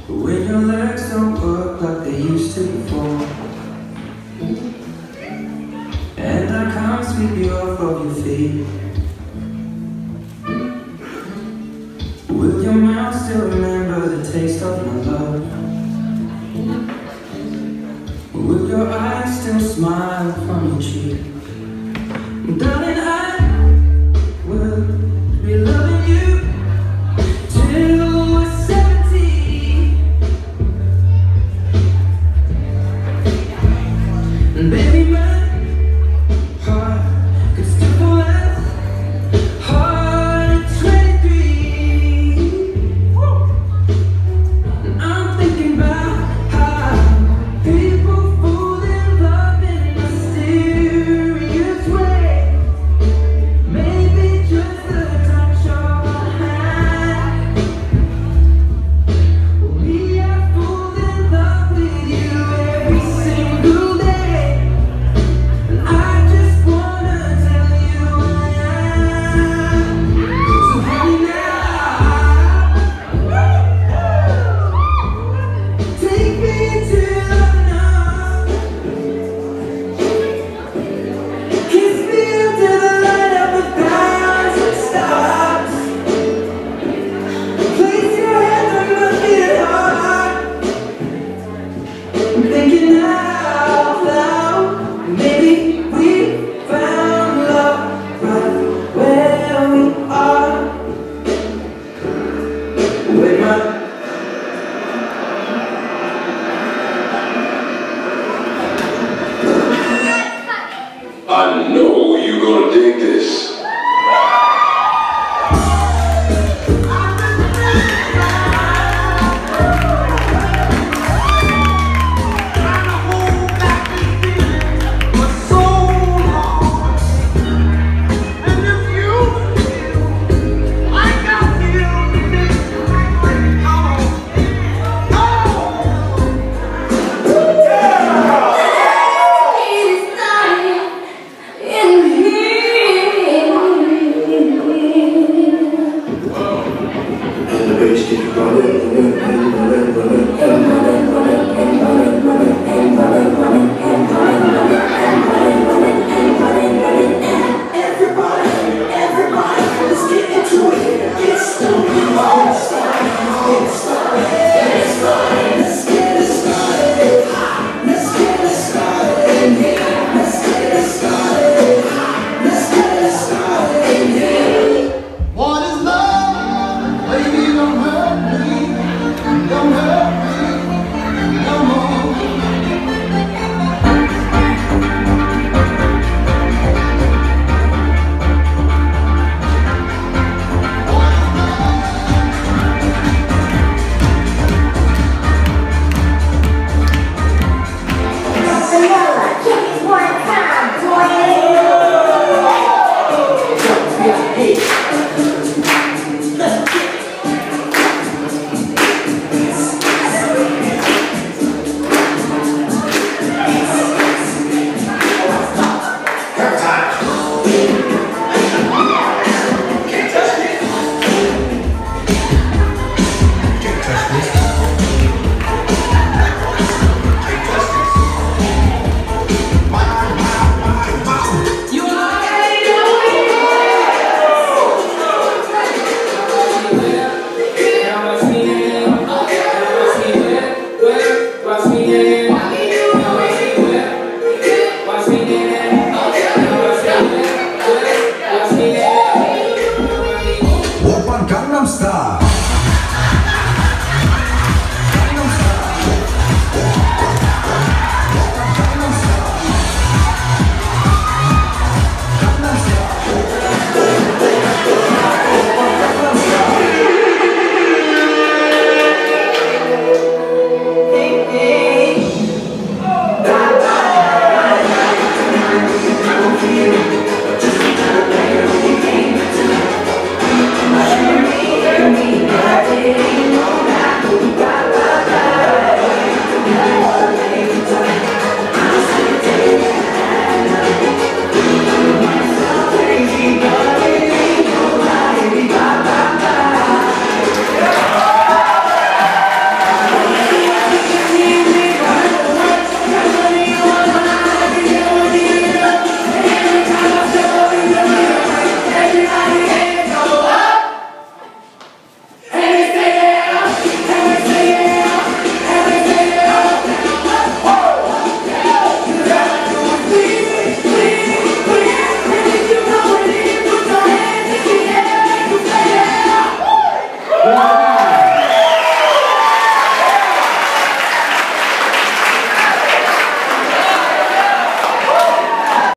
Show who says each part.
Speaker 1: When your legs don't work like they used to before, and I can't sweep you off of your feet. Will your mouth still remember the taste of my love? Will your eyes still smile from your cheek? Darling, I will be loving you till we're 70. And baby, my heart could still go as hard at 23. And I'm thinking about how people fall in love in mysterious ways. Maybe just the touch of a hand. Well, me, I fall in love with you every single day. And I just wanna tell you I am. So honey, now take me till I'm numb. Kiss me until the light of 1,000 stars. Place your hands on my beating heart. I'm thinking out loud. Maybe we found love right where we are. With my
Speaker 2: I know you're gonna dig this.
Speaker 3: And the bass keeps running.